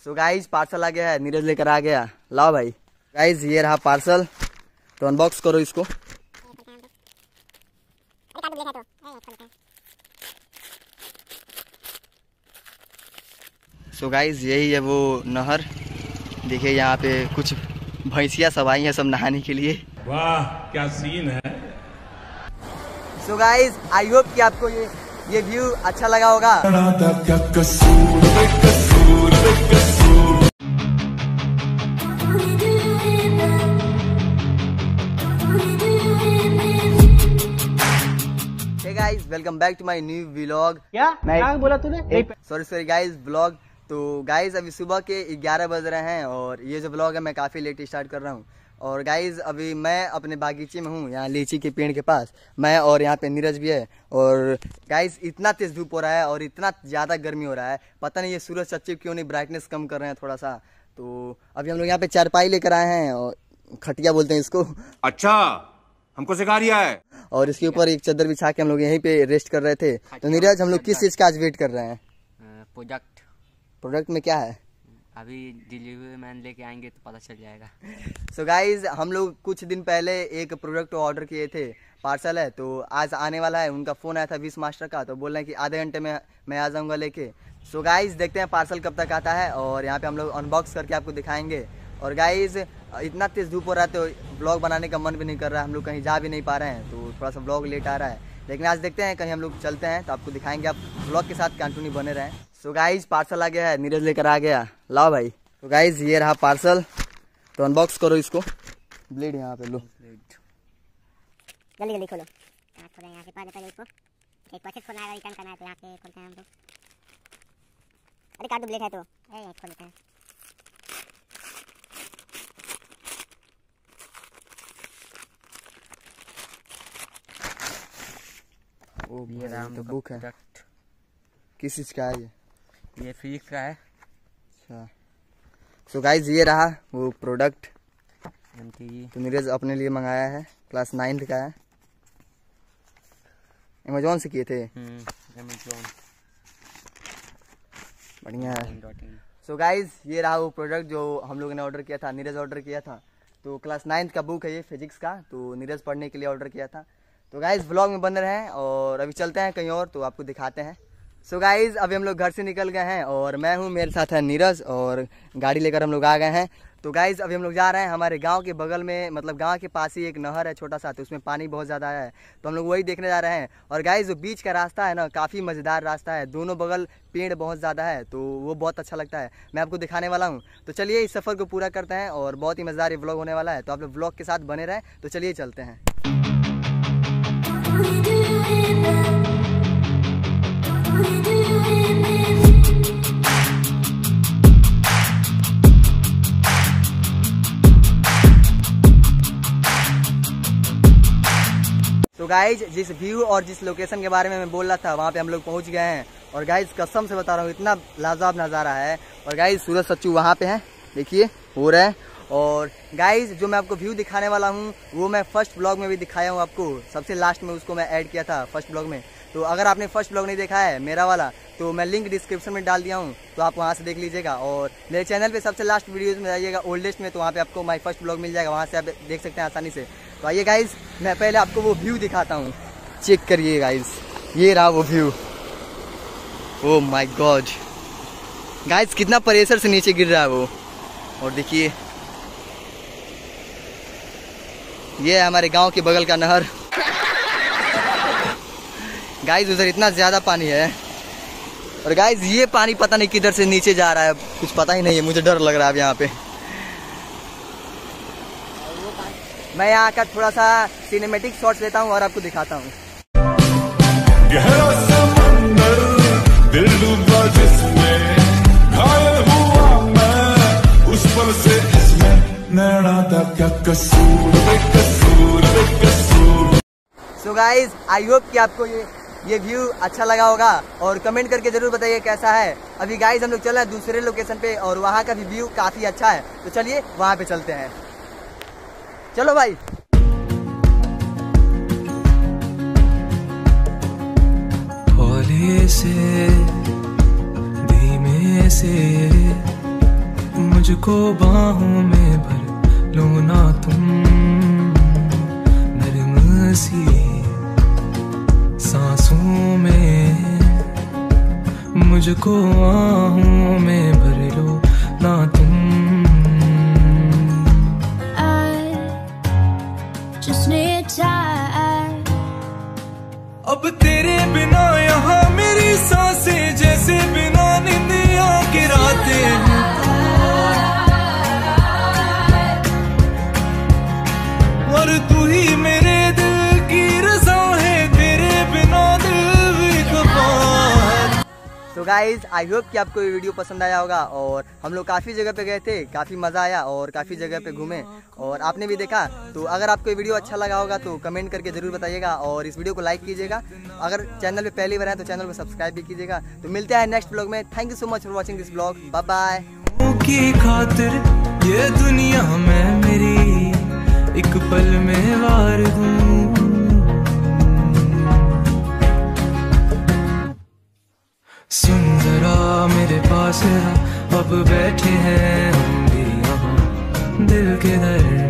So guys parcel आ गया है, नीरज लेकर आ गया। लाओ भाई। गाइज ये रहा पार्सल, तो अनबॉक्स करो इसको। सो गाइज यही है वो नहर। देखिए यहाँ पे कुछ भैंसियाँ सब आई हैं सब नहाने के लिए। वाह क्या सीन है। सो गाइज आई होप कि आपको ये व्यू अच्छा लगा होगा। Hey guys welcome back to my new vlog. क्या बोला तूने? Sorry guys vlog. तो गाइज अभी सुबह के 11 बज रहे हैं और ये जो व्लॉग है मैं काफ़ी लेट स्टार्ट कर रहा हूँ। और गाइज अभी मैं अपने बागीचे में हूँ, यहाँ लीची के पेड़ के पास मैं, और यहाँ पे नीरज भी है। और गाइज इतना तेज धूप हो रहा है और इतना ज़्यादा गर्मी हो रहा है, पता नहीं ये सूरज सच्ची क्यों नहीं ब्राइटनेस कम कर रहे हैं थोड़ा सा। तो अभी हम लोग यहाँ पे चारपाई लेकर आए हैं, और खटिया बोलते हैं इसको। अच्छा हमको सिखा रिया है। और इसके ऊपर एक चादर बिछा के हम लोग यहीं पे रेस्ट कर रहे थे। तो नीरज हम लोग किस चीज़ का आज वेट कर रहे हैं? प्रोडक्ट में क्या है? अभी डिलीवरी मैन लेके आएंगे तो पता चल जाएगा। सो गाइज हम लोग कुछ दिन पहले एक प्रोडक्ट ऑर्डर किए थे, पार्सल है, तो आज आने वाला है। उनका फ़ोन आया था 20 मास्टर का, तो बोल रहे हैं कि आधे घंटे में मैं आ जाऊंगा लेके। सो गाइज देखते हैं पार्सल कब तक आता है, और यहाँ पे हम लोग अनबॉक्स करके आपको दिखाएंगे। और गाइज इतना तेज़ धूप हो रहा है तो ब्लॉग बनाने का मन भी नहीं कर रहा है, हम लोग कहीं जा भी नहीं पा रहे हैं, तो थोड़ा सा ब्लॉग लेट आ रहा है। लेकिन आज देखते हैं, कहीं हम लोग चलते हैं तो आपको दिखाएंगे। आप ब्लॉग के साथ कंटिन्यू बने रहें। सो गाइज पार्सल आ गया है, नीरज लेकर आ गया। लाओ भाई। तो गाइज ये रहा पार्सल, तो अनबॉक्स करो इसको। ब्लेड यहाँ पे लो, जल्दी जल्दी खोलो। यहाँ से पहले इसको एक पॉकेट खोलना है, रिटर्न करना है, तो यहाँ पे खोलते हैं हम लोग। अरे कार्ड ब्लेड है तो खोल लेते हैं। ओ ये राम तो बुक है। प्रोडक्ट किस चीज़ का है ये फिजिक्स का है। अच्छा सो गाइज ये रहा वो प्रोडक्ट, MTE तो नीरज अपने लिए मंगाया है, क्लास 9th का है। अमेजोन से किए थे। Amazon बढ़िया है। सो गाइज ये रहा वो प्रोडक्ट जो हम लोगों ने ऑर्डर किया था, नीरज ऑर्डर किया था। तो क्लास 9th का बुक है ये फिजिक्स का, तो नीरज पढ़ने के लिए ऑर्डर किया था। तो गाइज व्लॉग में बन रहे हैं, और अभी चलते हैं कहीं और, तो आपको दिखाते हैं। सो गाइज अभी हम लोग घर से निकल गए हैं, और मैं हूँ, मेरे साथ है नीरज, और गाड़ी लेकर हम लोग आ गए हैं। तो गाइज अभी हम लोग जा रहे हैं हमारे गांव के बगल में, मतलब गांव के पास ही एक नहर है छोटा सा, तो उसमें पानी बहुत ज़्यादा है, तो हम लोग वही देखने जा रहे हैं। और गाइज जो बीच का रास्ता है ना, काफ़ी मज़ेदार रास्ता है, दोनों बगल पेड़ बहुत ज़्यादा है, तो वो बहुत अच्छा लगता है। मैं आपको दिखाने वाला हूँ, तो चलिए इस सफ़र को पूरा करते हैं, और बहुत ही मज़ेदार ये व्लॉग होने वाला है, तो आप लोग व्लॉग के साथ बने रहें। तो चलिए चलते हैं। तो गाइज जिस व्यू और जिस लोकेशन के बारे में मैं बोल रहा था, वहाँ पे हम लोग पहुँच गए हैं। और गाइज कसम से बता रहा हूँ, इतना लाजवाब नज़ारा है। और गाइज सूरज सच्चू वहाँ पे हैं, देखिए हो रहा है। और गाइज जो मैं आपको व्यू दिखाने वाला हूँ वो मैं फर्स्ट ब्लॉग में भी दिखाया हूँ आपको, सबसे लास्ट में उसको मैं ऐड किया था फर्स्ट ब्लॉग में। तो अगर आपने फर्स्ट ब्लॉग नहीं देखा है मेरा वाला, तो मैं लिंक डिस्क्रिप्शन में डाल दिया हूँ, तो आप वहाँ से देख लीजिएगा। और मेरे चैनल पे सबसे लास्ट वीडियोज़ में जाइएगा, ओल्डेस्ट में, तो वहाँ पे आपको माय फर्स्ट ब्लॉग मिल जाएगा, वहाँ से आप देख सकते हैं आसानी से। तो आइए गाइज मैं पहले आपको वो व्यू दिखाता हूँ, चेक करिए गाइज। ये रहा वो view. Oh my god guys कितना प्रेशर से नीचे गिर रहा है वो। और देखिए ये है हमारे गांव के बगल का नहर। गाइज उधर इतना ज़्यादा पानी है, और गाइज ये पानी पता नहीं किधर से नीचे जा रहा है, कुछ पता ही नहीं है, मुझे डर लग रहा है अब यहाँ पे। मैं यहाँ का थोड़ा सा सिनेमेटिक शॉट्स लेता हूँ और आपको दिखाता हूँ। गहरा समंदर दिल डूबा जिसमें, घायल हुआ मैं उस पल से इसमें, नैना था क्या कसूर, बेकसूर बेकसूर। सो गाइज आई होप कि आपको ये व्यू अच्छा लगा होगा, और कमेंट करके जरूर बताइए कैसा है। अभी गाइज हम लोग चल रहे हैं दूसरे लोकेशन पे, और वहाँ का भी व्यू काफ़ी अच्छा है, तो चलिए वहाँ पे चलते हैं। चलो भाई। भोले से धीमे से मुझको बाहों में भर लो ना तुम, नरम सी सांसों में मुझको आहों में भर लो ना तुम। Just need time. अब तेरे बिना यहाँ मेरी सांसें जैसे बिना निंदिया की रातें हैं। और तू ही मेरे दिल की रज़ा है, तेरे बिना दिल भी खफा है। तो गाइज आई होप कि आपको ये वीडियो पसंद आया होगा। और हम लोग काफ़ी जगह पे गए थे, काफ़ी मज़ा आया और काफ़ी जगह पे घूमे और आपने भी देखा। तो अगर आपको ये वीडियो अच्छा लगा होगा तो कमेंट करके ज़रूर बताइएगा और इस वीडियो को लाइक कीजिएगा। अगर चैनल पे पहली बार है तो चैनल को सब्सक्राइब भी कीजिएगा। तो मिलते हैं नेक्स्ट ब्लॉग में। Thank you so much for watching this blog. Bye bye. की खातिर ये दुनिया में मेरी एक पल में वार दूं। सुन जरा मेरे पास अब बैठे हैं हम भी यहाँ, दिल के दर्द